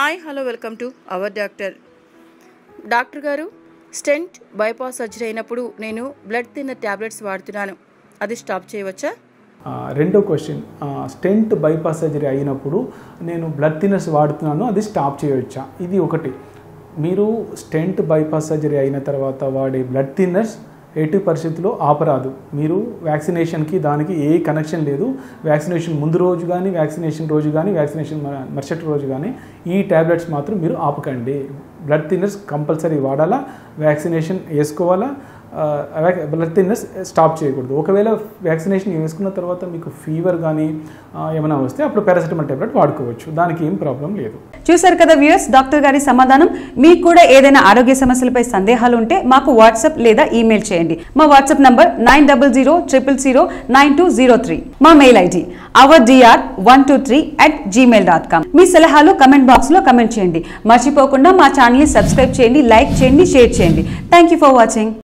Hi hello welcome to our doctor గారు, stent bypass surgery అయినప్పుడు నేను బ్లడ్ థిన్నర్ ట్యాబ్లెట్స్ వాడుతున్నాను, అది స్టాప్ చేయవచ్చా? రెండో క్వశ్చన్, స్టెంట్ బైపాస్ సర్జరీ అయినప్పుడు నేను బ్లడ్ థిన్నర్స్ వాడుతున్నాను, అది స్టాప్ చేయవచ్చా? ఇది ఒకటి. మీరు స్టెంట్ బైపాస్ సర్జరీ అయిన తర్వాత వాడే బ్లడ్ థిన్నర్స్ ఎట్టి పరిస్థితుల్లో ఆపరాదు. మీరు వ్యాక్సినేషన్కి దానికి ఏ కనెక్షన్ లేదు. వ్యాక్సినేషన్ ముందు రోజు కానీ, వ్యాక్సినేషన్ రోజు కానీ, వ్యాక్సినేషన్ మరుసటి రోజు కానీ ఈ ట్యాబ్లెట్స్ మాత్రం మీరు ఆపకండి. బ్లడ్ థిన్నర్స్ కంపల్సరీ వాడాలా, వ్యాక్సినేషన్ వేసుకోవాలా, బ్లడ్ థిన్నర్స్ స్టాప్ చేయకూడదు. ఒకవేళ వ్యాక్సినేషన్ వేసుకున్న తర్వాత మీకు ఫీవర్ కానీ ఏమైనా వస్తే అప్పుడు పారాసిటమాల్ టాబ్లెట్ వాడుకోవచ్చు, దానికి ఏం ప్రాబ్లం లేదు. చూసారు కదా వ్యూయర్స్, డాక్టర్ గారి సమాధానం. మీకు కూడా ఏదైనా ఆరోగ్య సమస్యలపై సందేహాలు ఉంటే మాకు వాట్సాప్ లేదా ఈమెయిల్ చేయండి. మా వాట్సాప్ నంబర్ 9000009203. మా మెయిల్ ఐడి ourdr123@gmail.com. మీ సలహాలు కమెంట్ బాక్స్ లో కమెంట్ చేయండి. మర్చిపోకుండా మా ఛానల్ ని సబ్స్క్రైబ్ చేయండి, లైక్ చేయండి, షేర్ చేయండి. Thank you for watching.